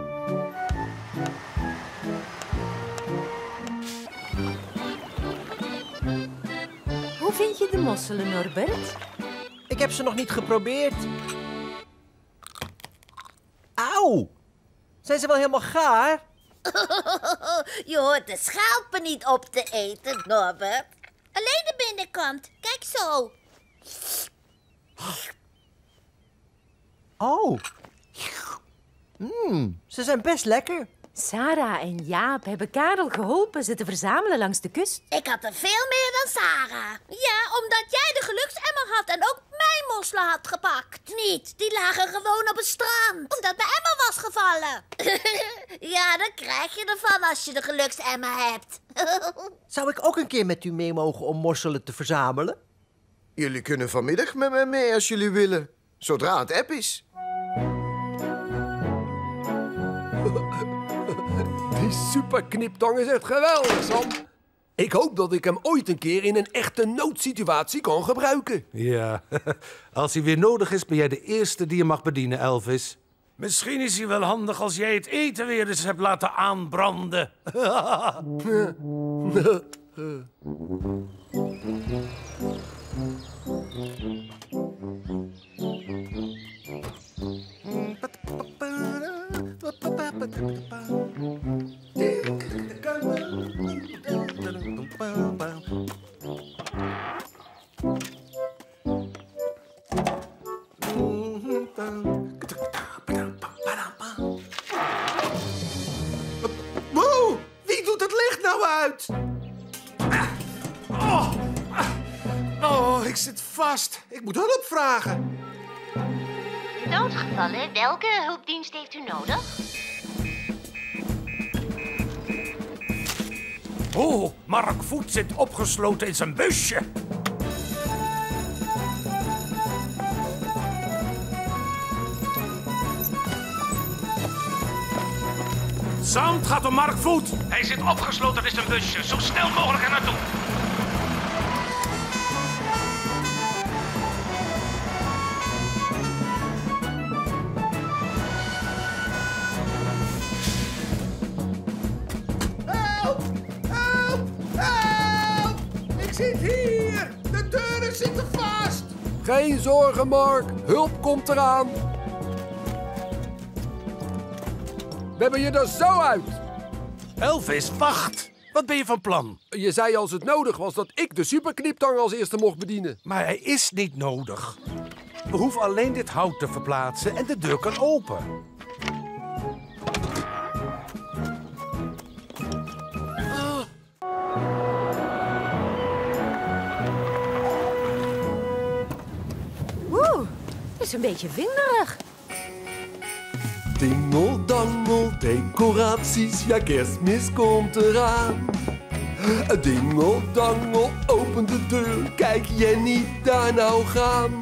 Speaker 1: Hoe vind je de mosselen, Norbert?
Speaker 6: Ik heb ze nog niet geprobeerd. Auw! Zijn ze wel helemaal gaar?
Speaker 11: Je hoort de schelpen niet op te eten, Norbert.
Speaker 3: Alleen de binnenkant. Kijk zo.
Speaker 6: Oh. Mmm, ze zijn best lekker.
Speaker 1: Sarah en Jaap hebben Karel geholpen ze te verzamelen langs de kust.
Speaker 3: Ik had er veel meer dan Sarah. Ja, omdat jij de geluksemmer had en ook mijn mosselen had gepakt. Niet, die lagen gewoon op het strand. Omdat mijn emmer was gevallen.
Speaker 11: Ja, dan krijg je ervan als je de geluksemmer hebt.
Speaker 6: Zou ik ook een keer met u mee mogen om mosselen te verzamelen?
Speaker 4: Jullie kunnen vanmiddag met mij mee als jullie willen. Zodra het app is.
Speaker 7: Die superkniptang is echt geweldig, Sam. Ik hoop dat ik hem ooit een keer in een echte noodsituatie kan gebruiken.
Speaker 2: Ja, als hij weer nodig is, ben jij de eerste die je mag bedienen, Elvis. Misschien is hij wel handig als jij het eten weer eens hebt laten aanbranden.
Speaker 10: Wow, wie doet het licht nou uit? Oh, oh, ik zit vast. Ik moet hulp vragen.
Speaker 5: Noodgevallen, welke hulpdienst heeft u nodig?
Speaker 2: Oh, Mark Voet zit opgesloten in zijn busje. Zand gaat om Mark Voet. Hij zit opgesloten in zijn busje. Zo snel mogelijk er naartoe.
Speaker 10: Help! Help! Help! Ik zit hier! De deuren zitten vast!
Speaker 7: Geen zorgen, Mark. Hulp komt eraan. We hebben je er zo uit.
Speaker 2: Elvis, wacht. Wat ben je van plan?
Speaker 7: Je zei als het nodig was dat ik de superkniptang als eerste mocht bedienen.
Speaker 2: Maar hij is niet nodig. We hoeven alleen dit hout te verplaatsen en de deur kan open.
Speaker 1: Oeh, het is een beetje winderig.
Speaker 7: Dingeldangel, decoraties, ja kerstmis komt eraan. Dingeldangel, open de deur, kijk Jenny daar nou gaan.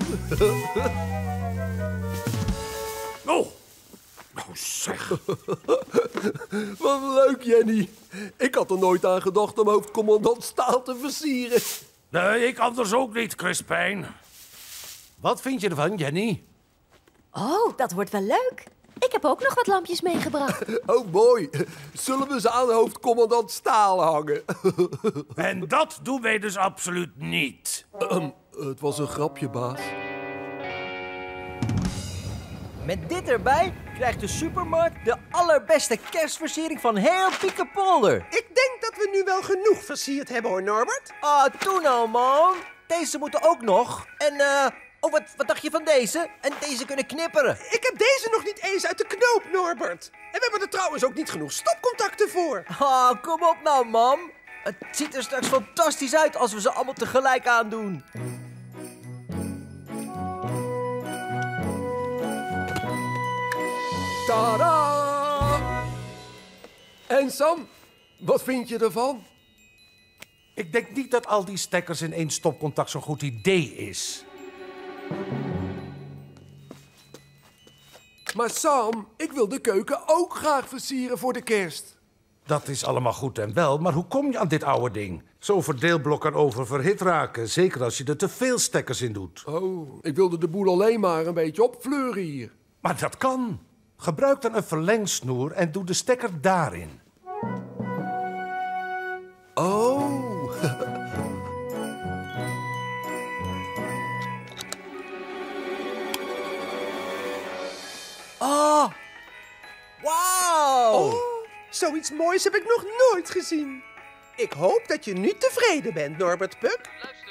Speaker 2: Oh, nou zeg.
Speaker 7: Wat leuk, Jenny. Ik had er nooit aan gedacht om hoofdcommandant Staal te versieren.
Speaker 2: Nee, ik anders ook niet, Crispijn. Wat vind je ervan, Jenny?
Speaker 1: Oh, dat wordt wel leuk. Ik heb ook nog wat lampjes meegebracht.
Speaker 7: Oh, mooi. Zullen we ze aan hoofdcommandant Staal hangen?
Speaker 2: En dat doen wij dus absoluut niet.
Speaker 7: Um, het was een grapje, baas.
Speaker 6: Met dit erbij krijgt de supermarkt de allerbeste kerstversiering van heel Piekenpolder.
Speaker 9: Ik denk dat we nu wel genoeg versierd hebben, hoor, Norbert.
Speaker 6: Ah, toen nou, man. Deze moeten ook nog. En, eh... oh, wat, wat dacht je van deze? En deze kunnen knipperen.
Speaker 9: Ik heb deze nog niet eens uit de knoop, Norbert. En we hebben er trouwens ook niet genoeg stopcontacten voor.
Speaker 6: Ah, kom op nou, mam. Het ziet er straks fantastisch uit als we ze allemaal tegelijk aandoen.
Speaker 7: Tadaa! En Sam, wat vind je ervan?
Speaker 2: Ik denk niet dat al die stekkers in één stopcontact zo'n goed idee is.
Speaker 7: Maar Sam, ik wil de keuken ook graag versieren voor de kerst.
Speaker 2: Dat is allemaal goed en wel, maar hoe kom je aan dit oude ding? Zo'n verdeelblok kan oververhit raken, zeker als je er te veel stekkers in doet.
Speaker 7: Oh, ik wilde de boel alleen maar een beetje opfleuren hier.
Speaker 2: Maar dat kan. Gebruik dan een verlengsnoer en doe de stekker daarin.
Speaker 7: Oh.
Speaker 6: Oh. Wauw.
Speaker 9: Oh, zoiets moois heb ik nog nooit gezien. Ik hoop dat je nu tevreden bent, Norbert Puck.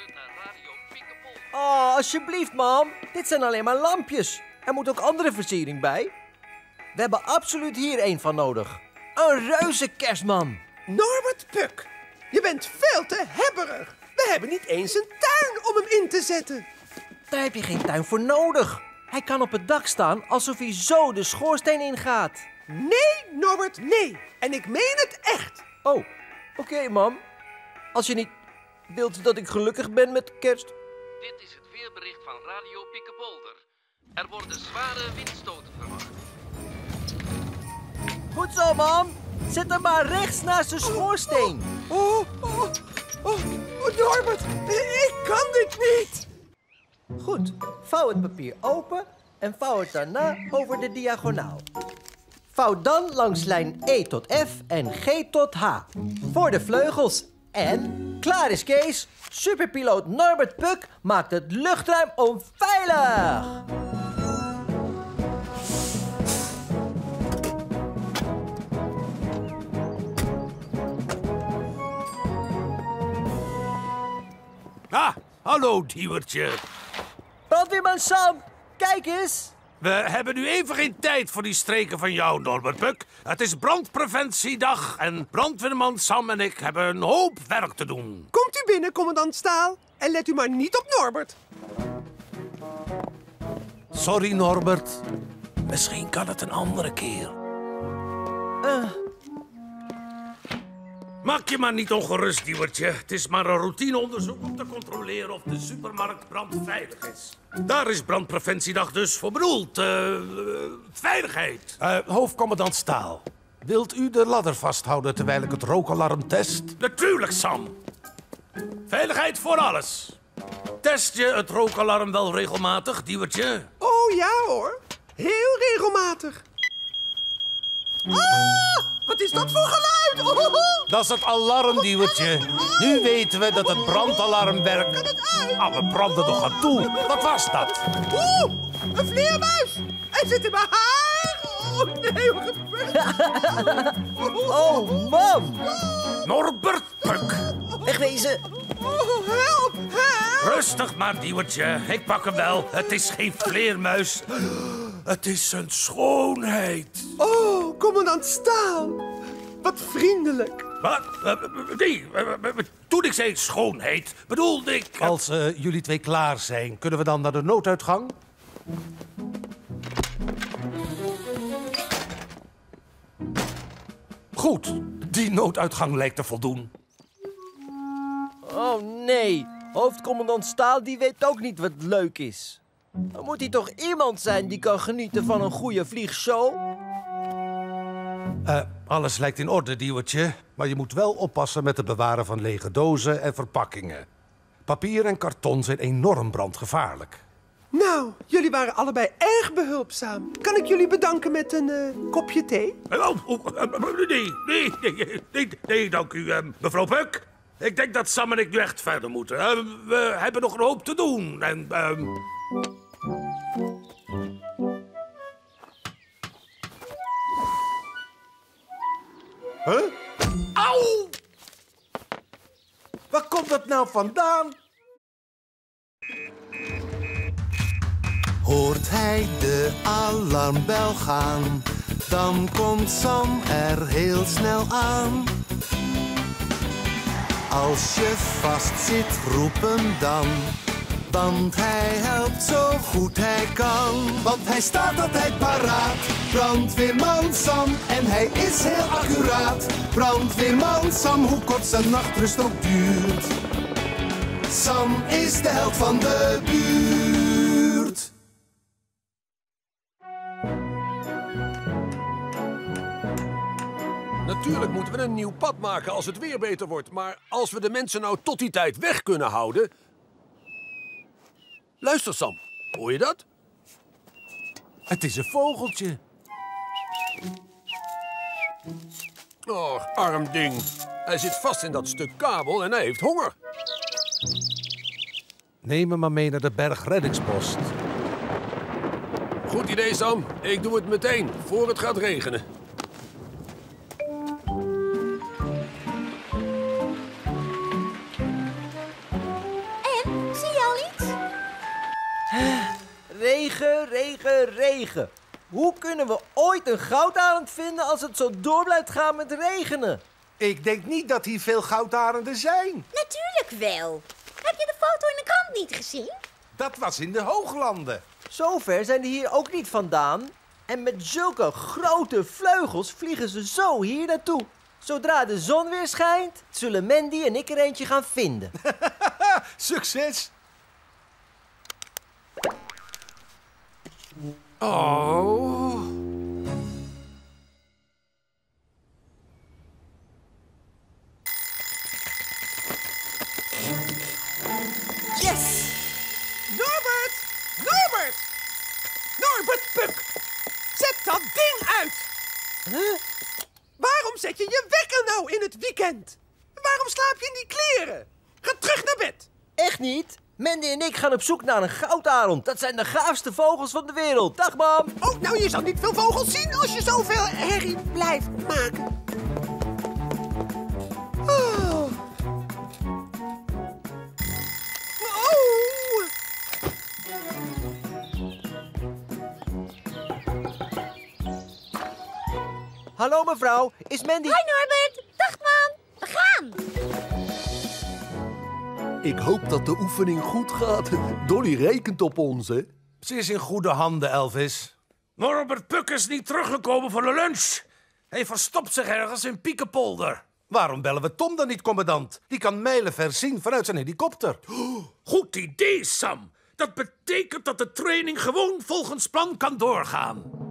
Speaker 6: Oh, alsjeblieft, mam. Dit zijn alleen maar lampjes. Er moet ook andere versiering bij. We hebben absoluut hier een van nodig. Een reuze kerstman.
Speaker 9: Norbert Puck, je bent veel te hebberig. We hebben niet eens een tuin om hem in te zetten.
Speaker 6: Daar heb je geen tuin voor nodig. Hij kan op het dak staan alsof hij zo de schoorsteen ingaat.
Speaker 9: Nee, Norbert, nee. En ik meen het echt.
Speaker 6: Oh, oké, okay, mam. Als je niet wilt dat ik gelukkig ben met kerst.
Speaker 8: Dit is het weerbericht van Radio Piekepolder. Er worden zware windstoten verwacht.
Speaker 6: Goed zo, mam. Zet hem maar rechts naast de schoorsteen.
Speaker 9: Oh, oh, oh, oh, Norbert, ik kan dit niet.
Speaker 6: Goed, vouw het papier open en vouw het daarna over de diagonaal. Vouw dan langs lijn E tot F en G tot H. Voor de vleugels. En klaar is Kees. Superpiloot Norbert Puck maakt het luchtruim onveilig.
Speaker 2: Ah, hallo, diewertje.
Speaker 6: Brandweerman Sam, kijk eens.
Speaker 2: We hebben nu even geen tijd voor die streken van jou, Norbert Puck. Het is brandpreventiedag en brandweerman Sam en ik hebben een hoop werk te doen.
Speaker 9: Komt u binnen, commandant Staal. En let u maar niet op Norbert.
Speaker 2: Sorry, Norbert. Misschien kan het een andere keer.
Speaker 6: Uh.
Speaker 2: Maak je maar niet ongerust, diewertje. Het is maar een routineonderzoek om te controleren of de supermarkt brandveilig is. Daar is brandpreventiedag dus voor bedoeld. Uh, uh, veiligheid. Uh, hoofdcommandant Staal. Wilt u de ladder vasthouden terwijl ik het rookalarm test? Natuurlijk, Sam. Veiligheid voor alles. Test je het rookalarm wel regelmatig, diewertje?
Speaker 9: Oh ja hoor. Heel regelmatig. Ah! Wat is dat voor geluid? Oh, oh.
Speaker 2: Dat is het alarm, diewertje. Nu weten we dat het brandalarm werkt.
Speaker 9: Kan het uit?
Speaker 2: Ah, we branden nog aan toe. Wat was dat?
Speaker 9: Oeh, een vleermuis. Hij zit in mijn haar. Oh nee, wat gebeurt er?
Speaker 6: Oh, mam.
Speaker 2: Norbert Puck.
Speaker 6: Wegwezen.
Speaker 9: Oh, help, help.
Speaker 2: Rustig maar, diewertje. Ik pak hem wel. Het is geen vleermuis. Het is een schoonheid.
Speaker 9: Oh, commandant Staal. Wat vriendelijk.
Speaker 2: Wat? Nee, toen ik zei schoonheid, bedoelde ik... Als uh, jullie twee klaar zijn, kunnen we dan naar de nooduitgang? Goed, die nooduitgang lijkt te voldoen.
Speaker 6: Oh nee, hoofdcommandant Staal die weet ook niet wat leuk is. Dan moet hij toch iemand zijn die kan genieten van een goede vliegshow?
Speaker 2: Uh, alles lijkt in orde, diewertje. Maar je moet wel oppassen met het bewaren van lege dozen en verpakkingen. Papier en karton zijn enorm brandgevaarlijk.
Speaker 9: Nou, jullie waren allebei erg behulpzaam. Kan ik jullie bedanken met een uh, kopje thee?
Speaker 2: Oh, oh, nee, nee, nee, nee, nee, dank u, uh, mevrouw Puck. Ik denk dat Sam en ik nu echt verder moeten. Uh, we hebben nog een hoop te doen. En, uh...
Speaker 10: Huh?
Speaker 2: Auw!
Speaker 10: Waar komt dat nou vandaan?
Speaker 12: Hoort hij de alarmbel gaan, dan komt Sam er heel snel aan. Als je vastzit, roep hem dan, want hij helpt zo goed hij kan. Want hij staat altijd paraat, brandweerman Sam, en hij is heel accuraat. Brandweerman Sam, hoe kort zijn nachtrust ook duurt. Sam is de held van de buurt.
Speaker 7: Natuurlijk moeten we een nieuw pad maken als het weer beter wordt. Maar als we de mensen nou tot die tijd weg kunnen houden... Luister, Sam. Hoor je dat?
Speaker 2: Het is een vogeltje.
Speaker 7: Och, arm ding. Hij zit vast in dat stuk kabel en hij heeft honger.
Speaker 2: Neem hem maar mee naar de bergreddingspost.
Speaker 7: Goed idee, Sam. Ik doe het meteen, voor het gaat regenen.
Speaker 3: En, zie je al iets?
Speaker 6: Regen, regen, regen. Hoe kunnen we ooit een goudarend vinden als het zo door blijft gaan met regenen?
Speaker 10: Ik denk niet dat hier veel goudarenden zijn.
Speaker 3: Natuurlijk wel. Heb je de foto in de krant niet gezien?
Speaker 10: Dat was in de Hooglanden.
Speaker 6: Zover zijn die hier ook niet vandaan. En met zulke grote vleugels vliegen ze zo hier naartoe. Zodra de zon weer schijnt, zullen Mandy en ik er eentje gaan vinden.
Speaker 10: Succes!
Speaker 7: Oh.
Speaker 9: Yes! Norbert! Norbert! Norbert Puk! Zet dat ding uit!
Speaker 6: Huh?
Speaker 9: Waarom zet je je wekker nou in het weekend? Waarom slaap je in die kleren? Ga terug naar bed!
Speaker 6: Echt niet? Mandy en ik gaan op zoek naar een goudarend. Dat zijn de gaafste vogels van de wereld. Dag, mam.
Speaker 9: Oh, nou, je zal niet veel vogels zien als je zoveel herrie blijft maken. Oh. Oh.
Speaker 6: Hallo, mevrouw. Is Mandy...
Speaker 3: Hoi, Norbert. Dag, man. We gaan.
Speaker 7: Ik hoop dat de oefening goed gaat. Dolly rekent op ons, hè?
Speaker 2: Ze is in goede handen, Elvis. Norbert Puk is niet teruggekomen voor de lunch. Hij verstopt zich ergens in Piekenpolder. Waarom bellen we Tom dan niet, commandant? Die kan mijlenver zien vanuit zijn helikopter. Goed idee, Sam. Dat betekent dat de training gewoon volgens plan kan doorgaan.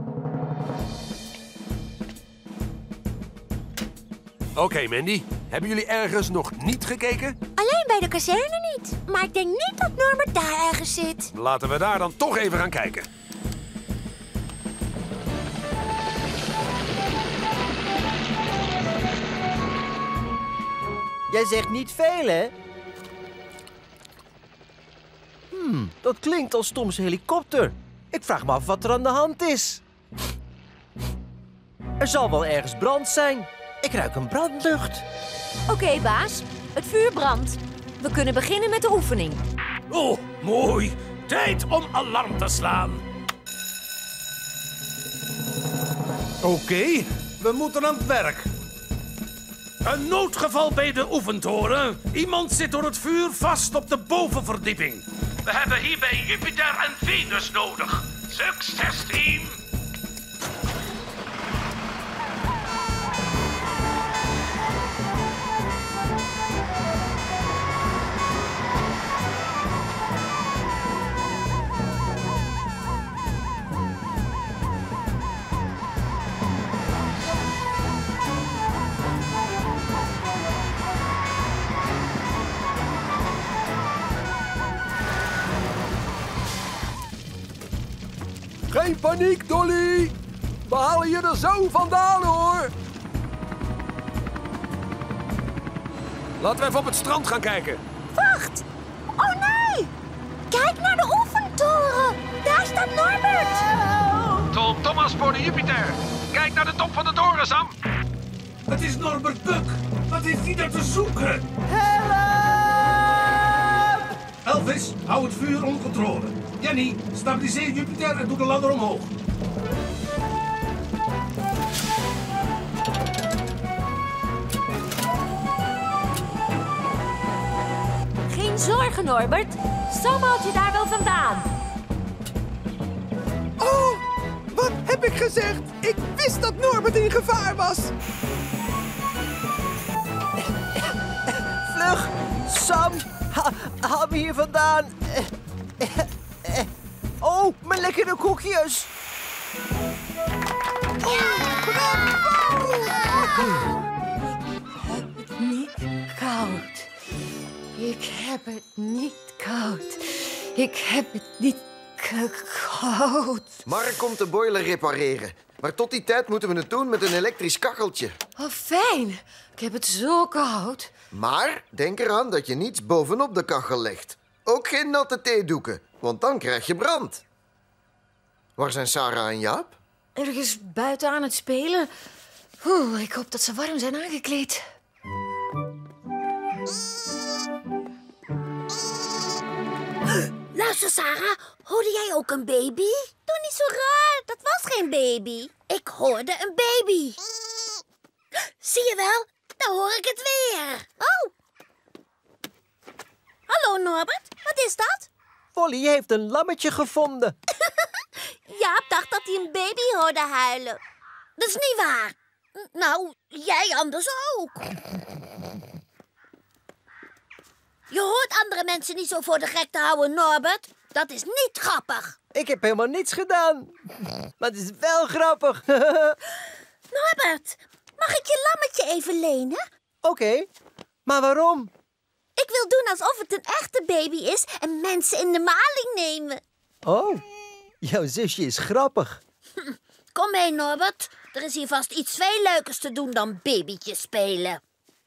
Speaker 7: Oké, okay, Mandy. Hebben jullie ergens nog niet gekeken?
Speaker 3: Alleen bij de kazerne niet. Maar ik denk niet dat Norbert daar ergens zit.
Speaker 7: Laten we daar dan toch even gaan kijken.
Speaker 6: Jij zegt niet veel, hè? Hmm, dat klinkt als Toms helikopter. Ik vraag me af wat er aan de hand is. Er zal wel ergens brand zijn. Ik ruik een brandlucht.
Speaker 1: Oké, okay, baas. Het vuur brandt. We kunnen beginnen met de oefening.
Speaker 2: Oh, mooi. Tijd om alarm te slaan. Oké, okay, we moeten aan het werk. Een noodgeval bij de oefentoren. Iemand zit door het vuur vast op de bovenverdieping. We hebben hierbij Jupiter en Venus nodig. Succes, team!
Speaker 7: Geen paniek, Dolly! We halen je er zo vandaan, hoor! Laten we even op het strand gaan kijken.
Speaker 3: Wacht! Oh nee! Kijk naar de oefentoren! Daar staat Norbert!
Speaker 8: Tom Thomas voor de Jupiter. Kijk naar de top van de toren, Sam.
Speaker 2: Het is Norbert Puk. Wat heeft hij daar te zoeken?
Speaker 6: Help!
Speaker 2: Elvis, hou het vuur onder controle. Jenny, stabiliseer Jupiter en doe de ladder omhoog.
Speaker 1: Geen zorgen, Norbert. Sam haalt je daar wel vandaan.
Speaker 9: Oh, wat heb ik gezegd? Ik wist dat Norbert in gevaar was.
Speaker 6: Vlug! Sam, ha, haal me hier vandaan. Oh, mijn lekkere koekjes.
Speaker 3: Ja!
Speaker 6: Oh,
Speaker 1: Ik heb het niet koud. Ik heb het niet koud.
Speaker 4: Mark komt de boiler repareren. Maar tot die tijd moeten we het doen met een elektrisch kacheltje.
Speaker 1: Oh, fijn. Ik heb het zo koud.
Speaker 4: Maar denk eraan dat je niets bovenop de kachel legt. Ook geen natte theedoeken, want dan krijg je brand. Waar zijn Sarah en Jaap?
Speaker 1: Ergens buiten aan het spelen. Oeh, ik hoop dat ze warm zijn aangekleed.
Speaker 11: Luister, Sarah. Hoorde jij ook een baby? Doe niet zo raar. Dat was geen baby. Ik hoorde een baby. Zie je wel? Dan hoor ik het weer. Oh. Hallo, Norbert. Wat is dat?
Speaker 6: Polly heeft een lammetje gevonden.
Speaker 11: Jaap dacht dat hij een baby hoorde huilen. Dat is niet waar. Nou, jij anders ook. Je hoort andere mensen niet zo voor de gek te houden, Norbert. Dat is niet grappig.
Speaker 6: Ik heb helemaal niets gedaan. Maar het is wel grappig.
Speaker 11: Norbert, mag ik je lammetje even lenen?
Speaker 6: Oké, okay, maar waarom?
Speaker 11: Ik wil doen alsof het een echte baby is en mensen in de maling nemen.
Speaker 6: Oh, jouw zusje is grappig.
Speaker 11: Hm, kom mee, Norbert. Er is hier vast iets veel leukers te doen dan babytjes spelen.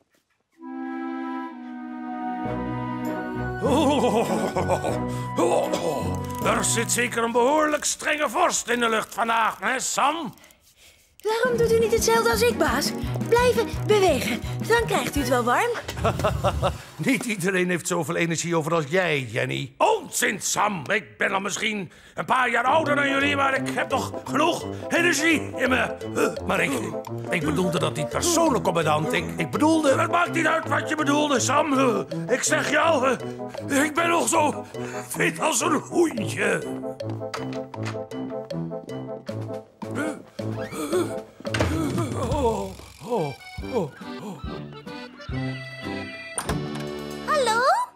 Speaker 2: Oh, oh, oh, oh, oh. Er zit zeker een behoorlijk strenge vorst in de lucht vandaag, hè, Sam?
Speaker 1: Waarom doet u niet hetzelfde als ik, baas? Blijven bewegen, dan krijgt u het wel warm.
Speaker 2: Niet iedereen heeft zoveel energie over als jij, Jenny. Onzin, Sam. Ik ben al misschien een paar jaar ouder dan jullie, maar ik heb toch genoeg energie in me. Uh, maar ik, ik bedoelde dat niet persoonlijk, commandant. Ik, ik bedoelde... Het maakt niet uit wat je bedoelde, Sam. Uh, ik zeg jou, uh, ik ben nog zo fit als een hoentje. Uh, uh, uh, oh, oh, oh, oh.
Speaker 11: Hallo?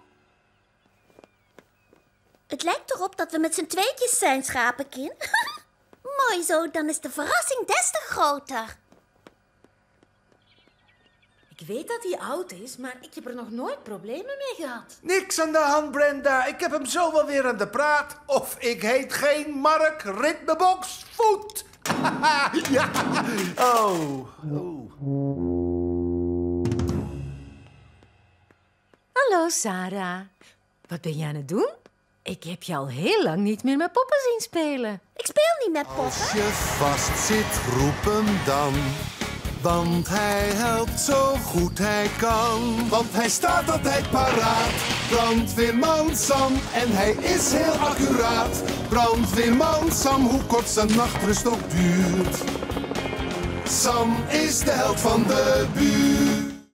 Speaker 11: Het lijkt erop dat we met z'n tweetjes zijn, schapenkin. Mooi zo, dan is de verrassing des te groter.
Speaker 1: Ik weet dat hij oud is, maar ik heb er nog nooit problemen mee gehad.
Speaker 10: Niks aan de hand, Brenda. Ik heb hem zo wel weer aan de praat. Of ik heet geen Mark Ritmebox Voet. Ja. Oh. oh.
Speaker 1: Hallo, Sarah. Wat ben je aan het doen? Ik heb je al heel lang niet meer met poppen zien spelen.
Speaker 11: Ik speel niet met poppen.
Speaker 12: Als je vastzit, roep hem dan. Want hij helpt zo goed hij kan. Want hij staat altijd paraat. Brandweerman Sam. En hij is heel accuraat. Brandweerman Sam, hoe kort zijn nachtrust ook duurt. Sam is de held van de buurt.